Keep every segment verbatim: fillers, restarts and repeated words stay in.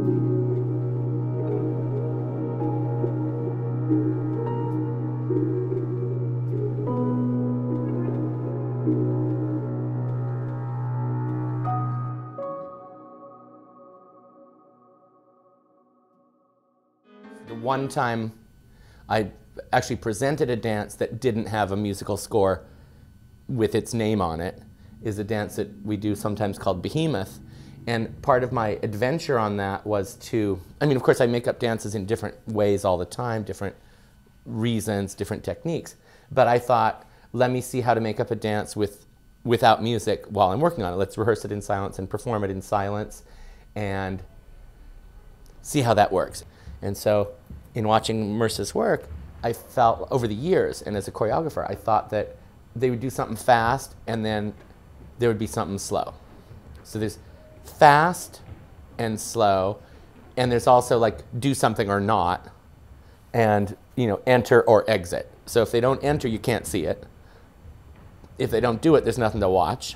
One time I actually presented a dance that didn't have a musical score with its name on it, is a dance that we do sometimes called Behemoth. And part of my adventure on that was to, I mean, of course I make up dances in different ways all the time, different reasons, different techniques. But I thought, let me see how to make up a dance with, without music while I'm working on it. Let's rehearse it in silence and perform it in silence and see how that works. And so in watching Merce's work, I felt over the years, and as a choreographer, I thought that they would do something fast and then there would be something slow. So there's fast and slow, and there's also like do something or not, and you know, enter or exit. So if they don't enter, you can't see it. If they don't do it, there's nothing to watch.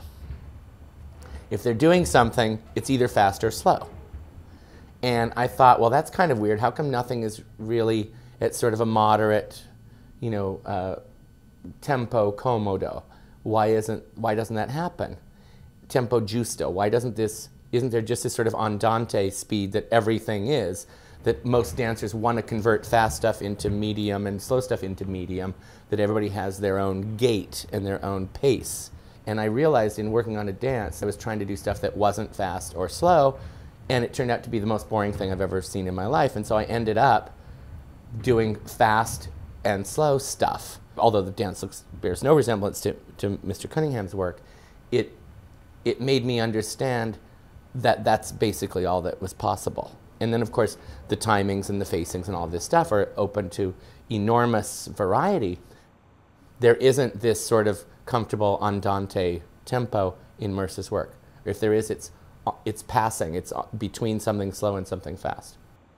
If they're doing something, it's either fast or slow. And I thought, well, that's kind of weird. How come nothing is really at sort of a moderate, you know, uh, tempo comodo? Why isn't? Why doesn't that happen? Tempo giusto. Why doesn't this? Isn't there just this sort of andante speed that everything is? That most dancers want to convert fast stuff into medium and slow stuff into medium. That everybody has their own gait and their own pace. And I realized in working on a dance, I was trying to do stuff that wasn't fast or slow. And it turned out to be the most boring thing I've ever seen in my life. And so I ended up doing fast and slow stuff. Although the dance looks, bears no resemblance to, to Mister Cunningham's work, it, it made me understand that that's basically all that was possible. And then, of course, the timings and the facings and all this stuff are open to enormous variety. There isn't this sort of comfortable andante tempo in Merce's work. If there is, it's It's passing. It's between something slow and something fast.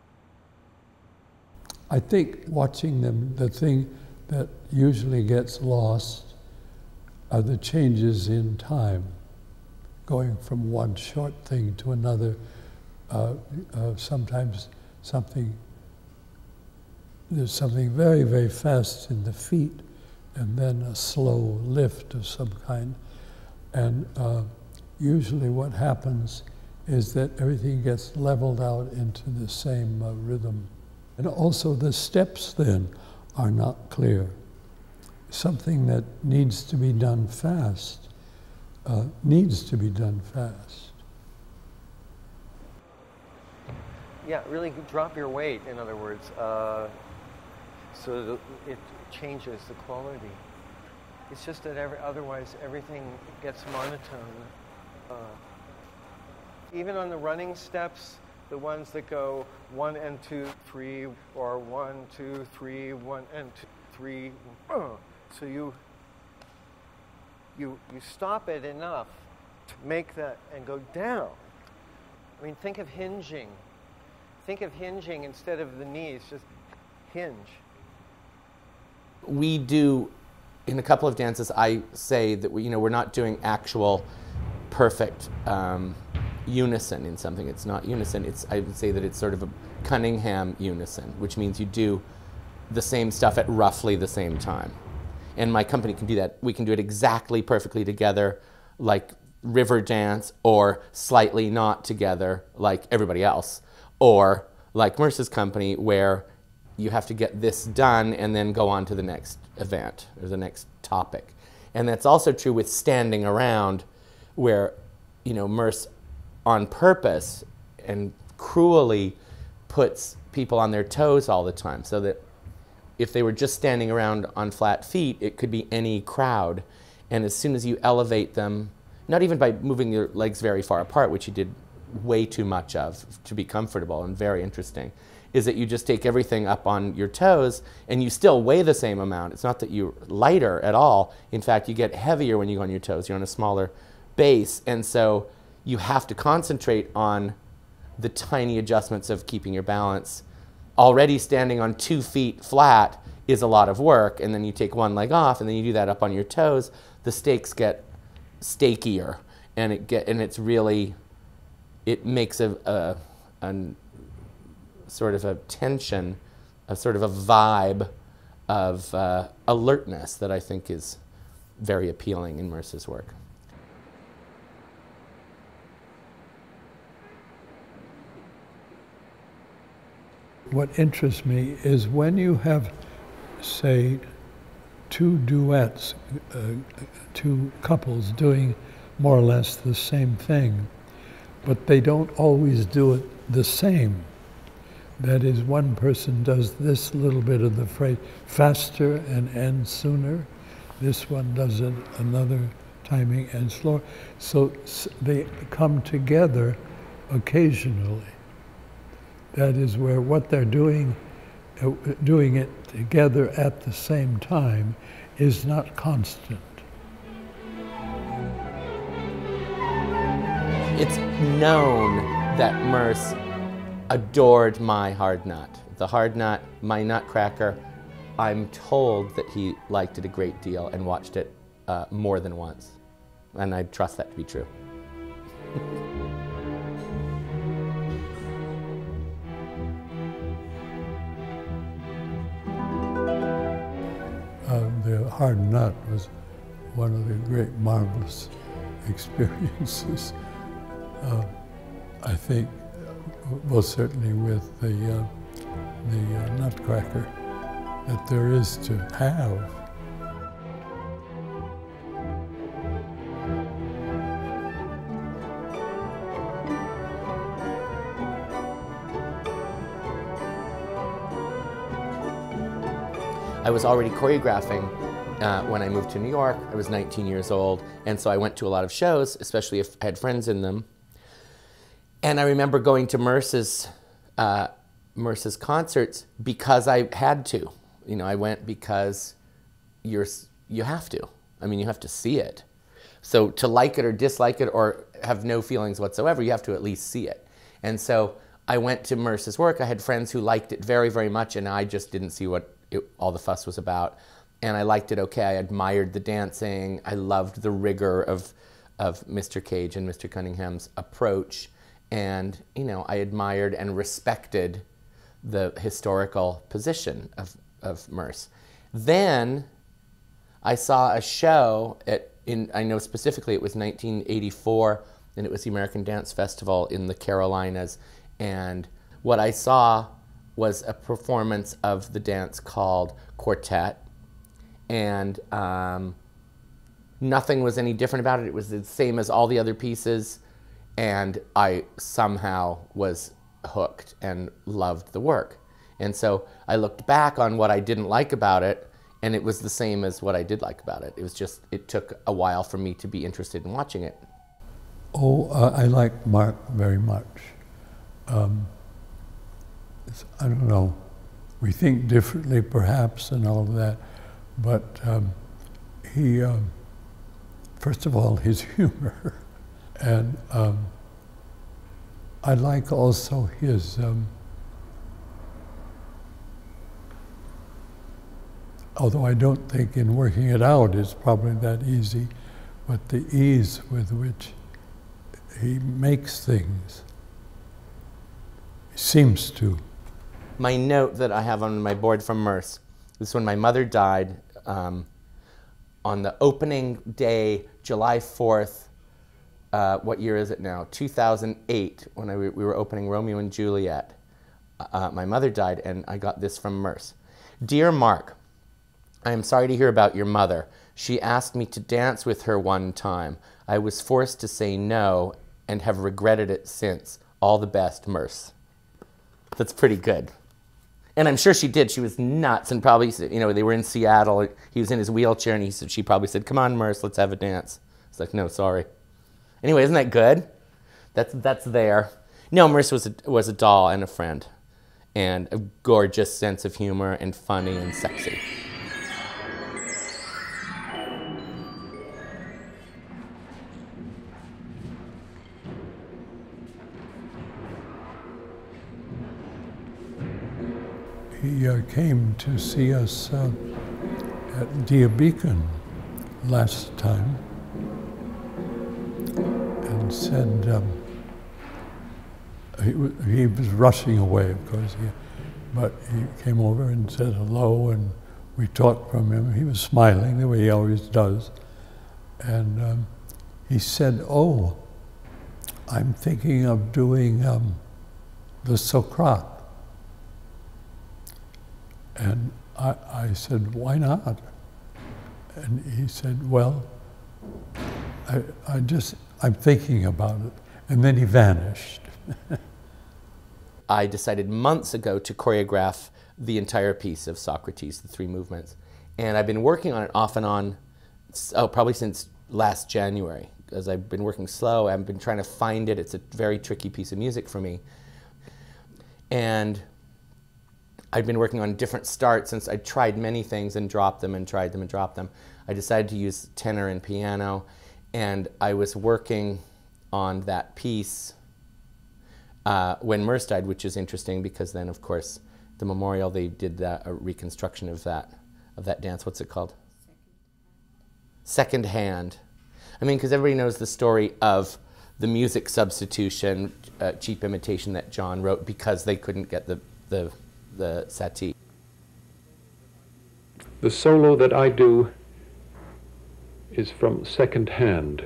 I think watching them, the thing that usually gets lost are the changes in time, going from one short thing to another. Uh, uh, sometimes something, there's something very, very fast in the feet, and then a slow lift of some kind. And uh, usually what happens is that everything gets leveled out into the same uh, rhythm. And also the steps then are not clear. Something that needs to be done fast uh, needs to be done fast. Yeah, really drop your weight, in other words, uh, so that it changes the quality. It's just that every, otherwise everything gets monotone. Uh, even on the running steps, the ones that go one and two, three, or one, two, three, one and two, three. Uh, so you, you, you stop it enough to make that and go down. I mean, think of hinging. Think of hinging instead of the knees, just hinge. We do, in a couple of dances, I say that we, you know, we're not doing actual perfect um, unison in something. It's not unison. It's, I would say that it's sort of a Cunningham unison, which means you do the same stuff at roughly the same time. And my company can do that. We can do it exactly perfectly together, like river dance, or slightly not together, like everybody else, or like Merce's company, where you have to get this done and then go on to the next event or the next topic. And that's also true with standing around, where, you know, Merce on purpose and cruelly puts people on their toes all the time, so that if they were just standing around on flat feet, it could be any crowd. And as soon as you elevate them, not even by moving your legs very far apart, which you did way too much of to be comfortable and very interesting, is that you just take everything up on your toes and you still weigh the same amount. It's not that you're lighter at all. In fact, you get heavier when you go on your toes. You're on a smaller base, and so you have to concentrate on the tiny adjustments of keeping your balance. Already standing on two feet flat is a lot of work, and then you take one leg off and then you do that up on your toes. The stakes get stakier, and it get and it's really, it makes a, a, a sort of a tension, a sort of a vibe of uh, alertness that I think is very appealing in Merce's work. What interests me is when you have, say, two duets, uh, two couples doing more or less the same thing, but they don't always do it the same. That is, one person does this little bit of the phrase faster and ends sooner. This one does it another timing and slower. So they come together occasionally. That is where what they're doing, uh, doing it together at the same time is not constant. It's known that Merce adored my hard nut. The hard nut, my Nutcracker, I'm told that he liked it a great deal and watched it uh, more than once. And I trust that to be true. Uh, the hard nut was one of the great marvelous experiences. Uh, I think, well, certainly with the, uh, the uh, Nutcracker, that there is to have. I was already choreographing uh, when I moved to New York. I was nineteen years old, and so I went to a lot of shows, especially if I had friends in them. And I remember going to Merce's, uh, Merce's concerts because I had to. You know, I went because you're, you have to. I mean, you have to see it. So to like it or dislike it or have no feelings whatsoever, you have to at least see it. And so I went to Merce's work. I had friends who liked it very, very much, and I just didn't see what it, all the fuss was about. And I liked it okay. I admired the dancing. I loved the rigor of, of Mister Cage and Mister Cunningham's approach. And, you know, I admired and respected the historical position of, of Merce. Then I saw a show at, in, I know specifically it was nineteen eighty-four, and it was the American Dance Festival in the Carolinas. And what I saw was a performance of the dance called Quartet. And um, nothing was any different about it. It was the same as all the other pieces. And I somehow was hooked and loved the work. And so I looked back on what I didn't like about it, and it was the same as what I did like about it. It was just, it took a while for me to be interested in watching it. Oh, uh, I like Mark very much. Um, I don't know, we think differently perhaps and all of that, but um, he, um, first of all, his humor. And um, I like also his, um, although I don't think in working it out it's probably that easy, but the ease with which he makes things, seems to. My note that I have on my board from Merce, this is when my mother died, um, on the opening day, July fourth, Uh, what year is it now? two thousand eight, when I, we were opening Romeo and Juliet. Uh, my mother died, and I got this from Merce. Dear Mark, I am sorry to hear about your mother. She asked me to dance with her one time. I was forced to say no and have regretted it since. All the best, Merce. That's pretty good. And I'm sure she did. She was nuts, and probably, you know, they were in Seattle. He was in his wheelchair, and he said, she probably said, come on, Merce, let's have a dance. It's like, no, sorry. Anyway, isn't that good? That's, that's there. No, Merce was a, was a doll and a friend, and a gorgeous sense of humor and funny and sexy. He uh, came to see us uh, at Dia Beacon last time and said, um, he, he was rushing away, of course, he, but he came over and said hello, and we talked from him. He was smiling the way he always does. And um, he said, oh, I'm thinking of doing um, the Socrate. And I, I said, why not? And he said, well, I, I just, I'm thinking about it. And then he vanished. I decided months ago to choreograph the entire piece of Socrates, the three movements. And I've been working on it off and on, oh, probably since last January. As I've been working slow, I've been trying to find it. It's a very tricky piece of music for me. And I'd been working on different starts since I tried many things and dropped them and tried them and dropped them. I decided to use tenor and piano, and I was working on that piece uh, when Merce died, which is interesting because then, of course, the memorial, they did that, a reconstruction of that, of that dance. What's it called? Second Hand. I mean, because everybody knows the story of the music substitution, uh, cheap imitation that John wrote because they couldn't get the, the, the settee. The solo that I do is from Second Hand.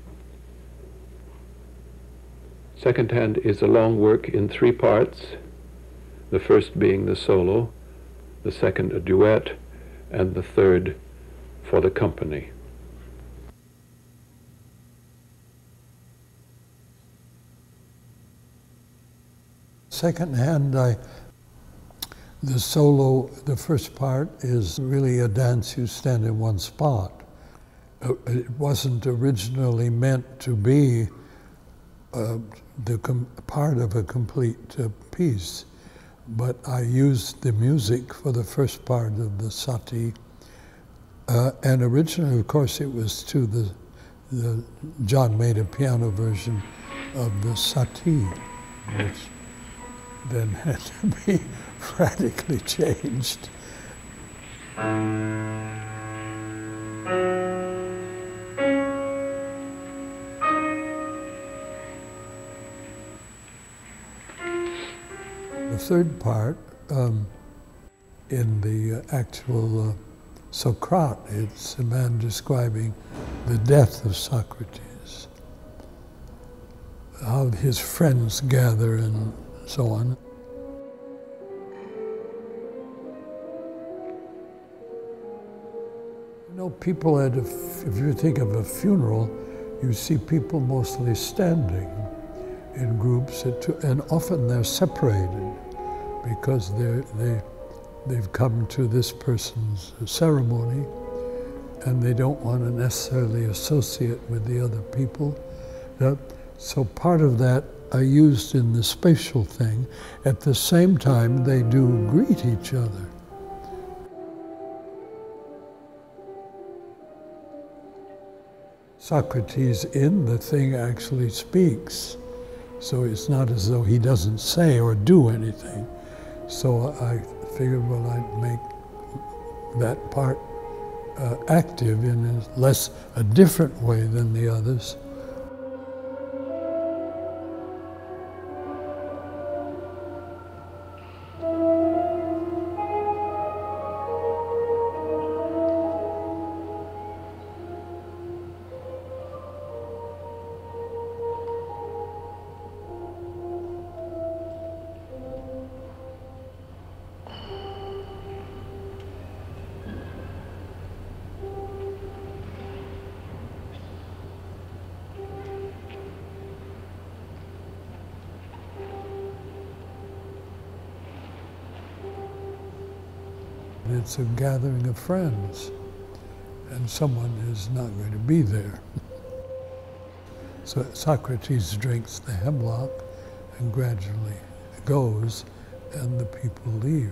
Second Hand is a long work in three parts, the first being the solo, the second a duet, and the third for the company. Second Hand, I, the solo, the first part is really a dance you stand in one spot. It wasn't originally meant to be uh, the com part of a complete uh, piece, but I used the music for the first part of the sati, uh, and originally, of course, it was to the, the, John made a piano version of the sati, which then had to be radically changed. The third part, um, in the uh, actual uh, Socrate, it's a man describing the death of Socrates, how his friends gather and so on. You know, people at a, if you think of a funeral, you see people mostly standing in groups, and often they're separated because they're, they, they've come to this person's ceremony and they don't want to necessarily associate with the other people. So part of that are used in the spatial thing. At the same time, they do greet each other. Socrates in the thing actually speaks, so it's not as though he doesn't say or do anything. So I figured, well, I'd make that part uh, active in a less, a different way than the others. It's a gathering of friends, and someone is not going to be there. So Socrates drinks the hemlock and gradually goes, and the people leave.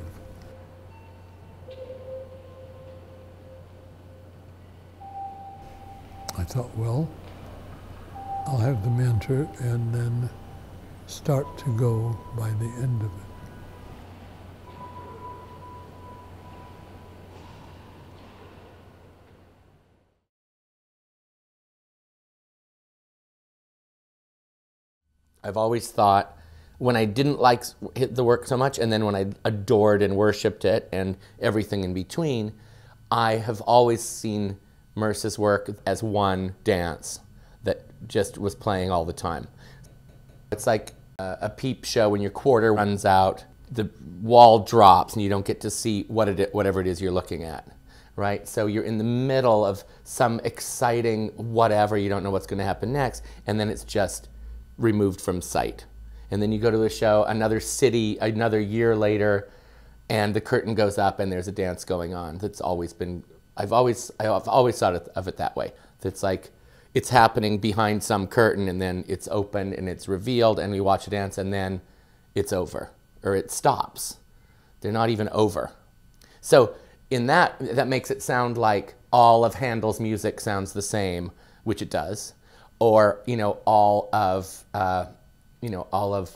I thought, well, I'll have them enter and then start to go by the end of it. I've always thought when I didn't like the work so much, and then when I adored and worshipped it, and everything in between, I have always seen Merce's work as one dance that just was playing all the time. It's like a, a peep show when your quarter runs out, the wall drops, and you don't get to see what it, whatever it is you're looking at, right? So you're in the middle of some exciting whatever, you don't know what's going to happen next, and then it's just removed from sight. And then you go to a show, another city, another year later, and the curtain goes up and there's a dance going on. That's always been, I've always, I've always thought of it that way. It's like, it's happening behind some curtain, and then it's open and it's revealed, and we watch a dance, and then it's over, or it stops. They're not even over. So in that, that makes it sound like all of Handel's music sounds the same, which it does, or, you know, all of, uh, you know, all of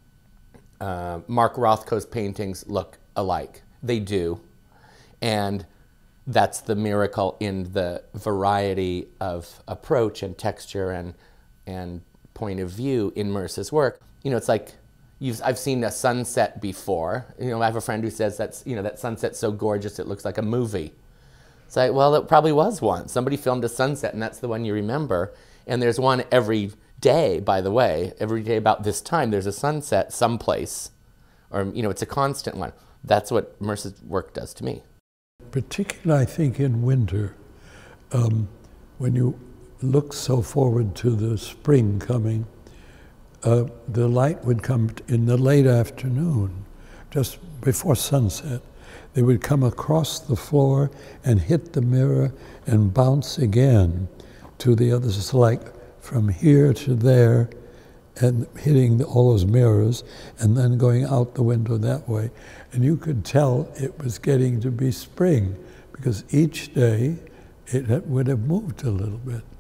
uh, Mark Rothko's paintings look alike. They do. And that's the miracle in the variety of approach and texture and, and point of view in Merce's work. You know, it's like, you've, I've seen a sunset before. You know, I have a friend who says that's, you know, that sunset's so gorgeous it looks like a movie. It's like, well, it probably was one. Somebody filmed a sunset, and that's the one you remember. And there's one every day, by the way. Every day about this time, there's a sunset someplace. Or, you know, it's a constant one. That's what Merce's work does to me. Particularly, I think, in winter, um, when you look so forward to the spring coming, uh, the light would come in the late afternoon, just before sunset. They would come across the floor and hit the mirror and bounce again to the others. It's like from here to there, and hitting all those mirrors, and then going out the window that way. And you could tell it was getting to be spring, because each day it would have moved a little bit.